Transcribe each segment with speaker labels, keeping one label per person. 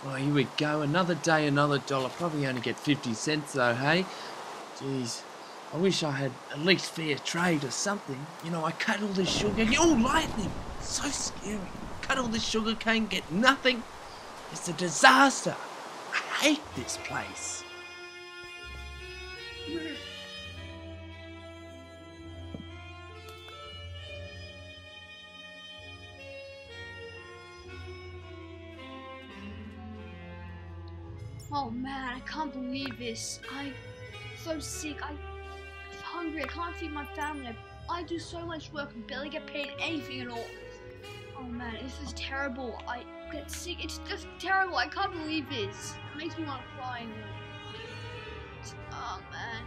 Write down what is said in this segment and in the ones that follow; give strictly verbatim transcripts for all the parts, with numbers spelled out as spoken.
Speaker 1: Oh, here we go. Another day, another dollar. Probably only get fifty cents though, hey? Jeez. I wish I had at least fair trade or something. You know, I cut all this sugar. Oh, lightning! So scary. Cut all this sugar cane, get nothing. It's a disaster. I hate this place.
Speaker 2: Oh man, I can't believe this. I'm so sick. I'm hungry. I can't feed my family. I do so much work and barely get paid anything at all. Oh man, this is terrible. I get sick. It's just terrible. I can't believe this. It makes me want to cry. Oh man.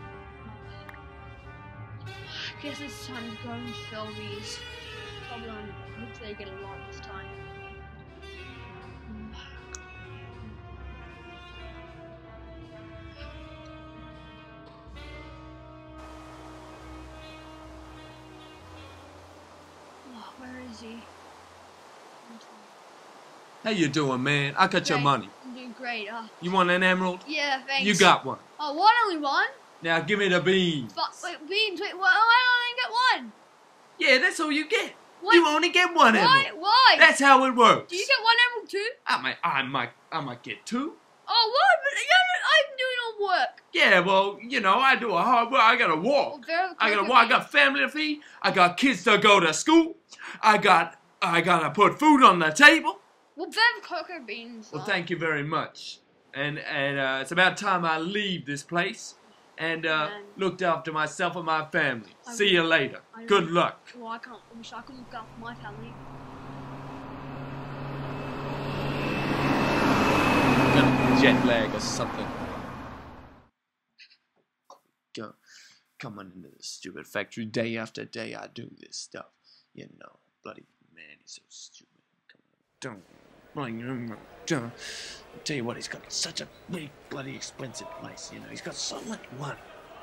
Speaker 2: I guess it's time to go and sell these. Probably on. Hopefully I get a lot this time. Where is he?
Speaker 1: How you doing, man? I got your
Speaker 2: Great.
Speaker 1: money.
Speaker 2: I'm doing great. Uh,
Speaker 1: You want an emerald?
Speaker 2: yeah, thanks.
Speaker 1: You got one.
Speaker 2: Oh, what? Only one?
Speaker 1: Now give me the beans.
Speaker 2: But, wait, beans. Wait, why why don't I get one?
Speaker 1: Yeah, that's all you get.
Speaker 2: What?
Speaker 1: You only get one
Speaker 2: Why?
Speaker 1: emerald.
Speaker 2: Why?
Speaker 1: That's how it works.
Speaker 2: Do you get one emerald too?
Speaker 1: I might, I might, I might get two.
Speaker 2: Oh, what? But yeah, I'm doing all work.
Speaker 1: Yeah, well, you know, I do a hard work. I gotta walk.
Speaker 2: Oh, very
Speaker 1: I gotta
Speaker 2: clever.
Speaker 1: walk. I got family to feed. I got kids to go to school. I got, I gotta put food on the table.
Speaker 2: Well, very cocoa beans.
Speaker 1: Well,
Speaker 2: uh,
Speaker 1: thank you very much. And and uh, it's about time I leave this place and uh,
Speaker 2: Man.
Speaker 1: looked after myself and my family.
Speaker 2: I
Speaker 1: See
Speaker 2: will-
Speaker 1: you later.
Speaker 2: I
Speaker 1: Good
Speaker 2: will-
Speaker 1: luck.
Speaker 2: Well, I can't. I wish I could look after my family.
Speaker 1: Got a jet lag or something. Go, come on into this stupid factory day after day. I do this stuff. You know, bloody man, he's so stupid. Come on, don't. I'll tell you what, he's got such a big, bloody expensive place. You know, he's got so much money.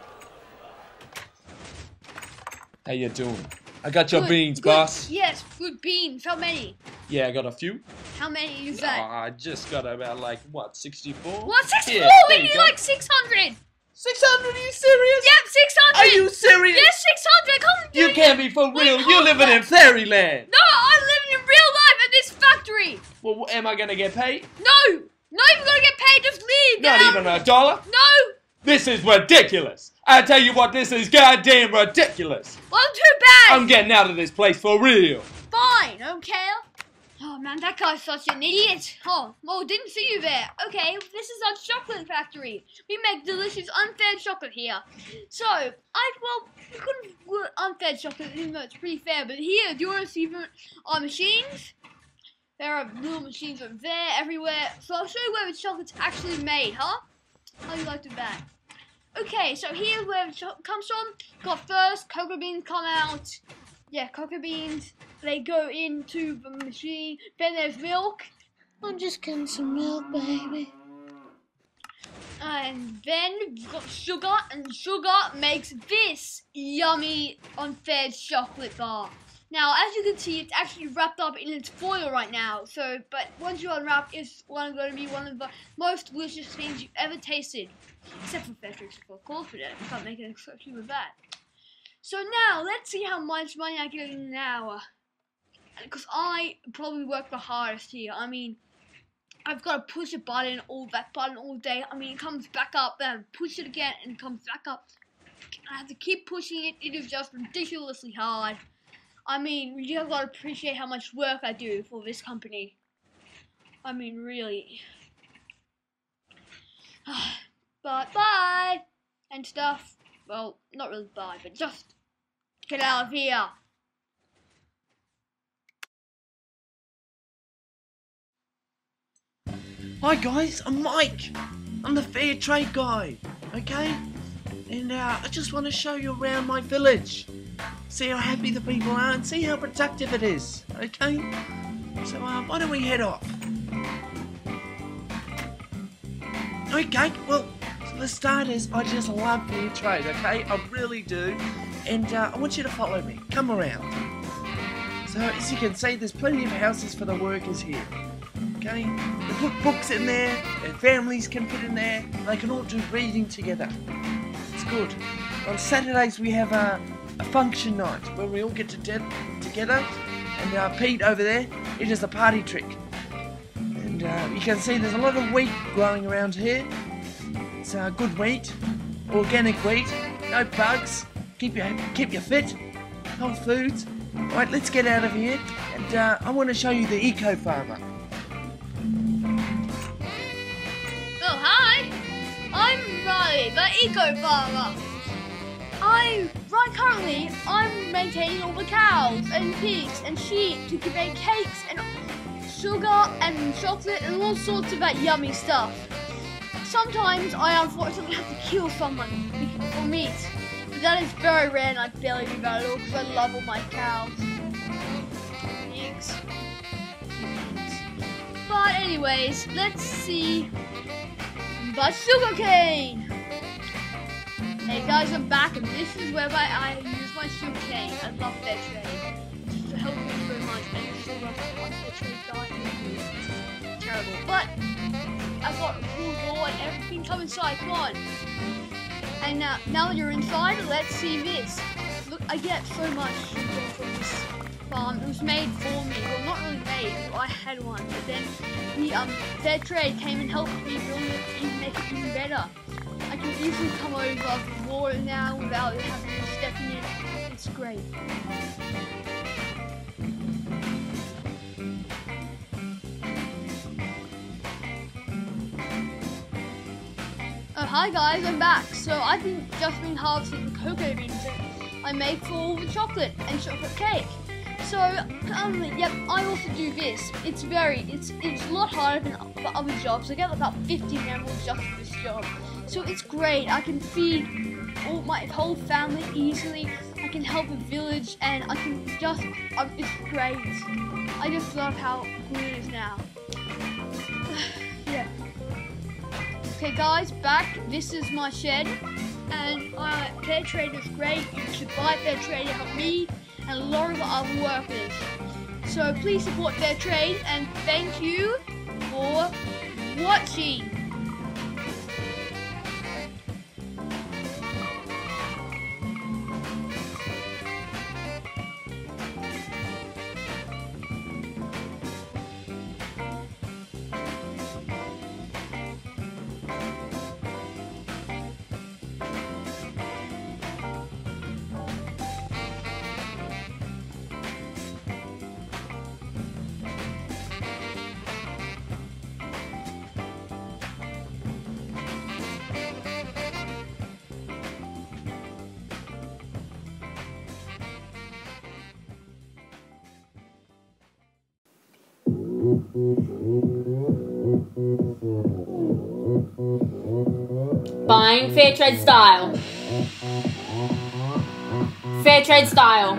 Speaker 1: How you doing? I got your
Speaker 2: Good,
Speaker 1: beans,
Speaker 2: good.
Speaker 1: boss.
Speaker 2: Yes, good beans. How many?
Speaker 1: Yeah, I got a few.
Speaker 2: How many is
Speaker 1: Oh,
Speaker 2: that?
Speaker 1: I just got about like what, sixty-four?
Speaker 2: What? sixty-four?
Speaker 1: Yeah,
Speaker 2: we
Speaker 1: there you
Speaker 2: need
Speaker 1: go.
Speaker 2: like six hundred.
Speaker 1: six hundred? Are you serious?
Speaker 2: Yep, six hundred.
Speaker 1: Are you serious?
Speaker 2: Yes, six hundred. Come
Speaker 1: You
Speaker 2: do
Speaker 1: can't
Speaker 2: it.
Speaker 1: be for
Speaker 2: Wait,
Speaker 1: real.
Speaker 2: hold
Speaker 1: You're living
Speaker 2: on.
Speaker 1: in fairyland.
Speaker 2: No, I'm living in real life at this factory.
Speaker 1: Well, am I gonna get paid?
Speaker 2: No, not even gonna get paid. Just leave.
Speaker 1: Not
Speaker 2: now.
Speaker 1: even a dollar?
Speaker 2: No.
Speaker 1: This is ridiculous. I tell you what, this is goddamn ridiculous.
Speaker 2: Well, too bad.
Speaker 1: I'm getting out of this place for real.
Speaker 2: Fine. I don't care. Oh man, that guy's such an idiot. Oh, well, didn't see you there. Okay, this is our chocolate factory. We make delicious unfair chocolate here. So, I, well, we couldn't do unfair chocolate even though it's pretty fair, but here, do you want to see our machines? There are little machines over there, everywhere. So I'll show you where the chocolate's actually made, huh? How do you like to that? Okay, so here's where it comes from. Got first, cocoa beans come out. Yeah, cocoa beans. They go into the machine. Then there's milk. I'm just getting some milk, baby. And then you've got sugar, and sugar makes this yummy unfair chocolate bar. Now, as you can see, it's actually wrapped up in its foil right now. So, but once you unwrap, it's one going to be one of the most delicious things you've ever tasted. Except for fairtrade, of course, but I can't make an exception with that. So now, let's see how much money I get in an hour. Because I probably work the hardest here. I mean, I've got to push a button, all that button all day. I mean, it comes back up, then push it again, and it comes back up. I have to keep pushing it. It is just ridiculously hard. I mean, you have got to appreciate how much work I do for this company. I mean, really. But bye and stuff. Well, not really bye, but just get out of here.
Speaker 1: Hi guys, I'm Mike. I'm the fair trade guy, okay? And uh, I just want to show you around my village. See how happy the people are and see how productive it is, okay? So uh, why don't we head off? Okay, well, for starters, I just love fair trade, okay? I really do. And uh, I want you to follow me. Come around. So as you can see, there's plenty of houses for the workers here. okay? They put books in there, their families can fit in there, they can all do reading together. It's good. On Saturdays we have a, a function night where we all get to de together, and uh, Pete over there, he does a party trick. And uh, you can see there's a lot of wheat growing around here. It's uh, good wheat, organic wheat, no bugs, keep you, keep you fit, whole foods. Right, let's get out of here, and uh, I want to show you the eco farmer.
Speaker 2: Oh, hi! I'm Riley, the eco farmer. I, right currently, I'm maintaining all the cows and pigs and sheep to make cakes and sugar and chocolate and all sorts of that yummy stuff. Sometimes I unfortunately have to kill someone for meat. But that is very rare and I barely do that at all because I love all my cows. Pigs. But anyways, let's see the sugarcane. Hey guys, I'm back and this is where I, I use my sugarcane. I love fairtrade. It helps me so much and sugar on fairtrade diet is terrible. But I've got a cool door and everything. Come inside, come on. And now, now that you're inside, let's see this. Look, I get so much sugar from this farm. It was made for me. Well, not really made. I had one, but then the um fairtrade came and helped me build it, even make it even better. I can easily come over the water now without having to step in it. It's great. Oh, hi guys, I'm back. So I've been just been harvesting the cocoa beans that I make for all the chocolate and chocolate cake. So, um, yep, I also do this. It's very, it's it's a lot harder than the other jobs. I get about fifty members just for this job. So it's great. I can feed all my whole family easily. I can help a village, and I can just, um, it's great. I just love how good it is now. Yeah. Okay guys, back. This is my shed, and uh, fairtrade is great. You should buy fairtrade to help me and a lot of other workers. So please support fairtrade, and thank you for watching.
Speaker 3: Buying fairtrade style. Fairtrade style.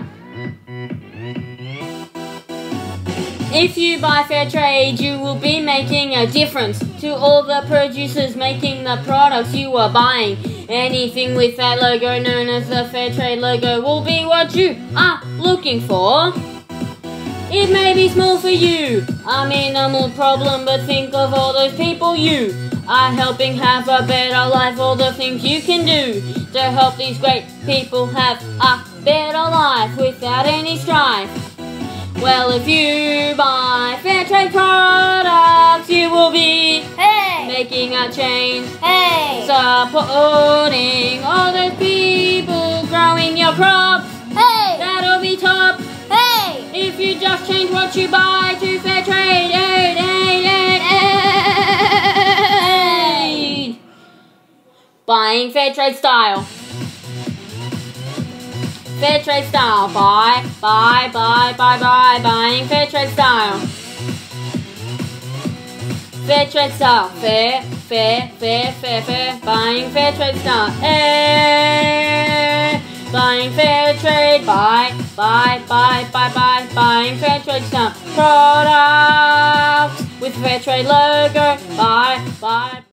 Speaker 3: If you buy fairtrade, you will be making a difference to all the producers making the products you are buying. Anything with that logo known as the fairtrade logo will be what you are looking for. It may be small for you, a minimal problem, but think of all those people you are helping have a better life, all the things you can do to help these great people have a better life without any strife. Well, if you buy fairtrade products, you will be hey, making a change, hey, supporting all those people growing your crops. Hey, that'll be top. Hey, if you just change what you buy to fairtrade, aid, aid, aid, aid. Buying fairtrade style. Fairtrade style. Buy, buy, buy, buy, buy. Buying fairtrade style. Fairtrade style. Fair, fair, fair, fair, fair. Buying fairtrade style. Eh. Buying fairtrade. Buy, buy, buy, buy, buy. Buying fairtrade style. Products with fairtrade logo. Buy, buy.